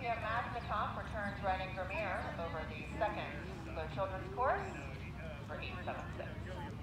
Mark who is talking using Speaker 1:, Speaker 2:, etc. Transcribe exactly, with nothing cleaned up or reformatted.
Speaker 1: p m Magnetop returns riding Vermeer over the second slow children's course for eight seven six.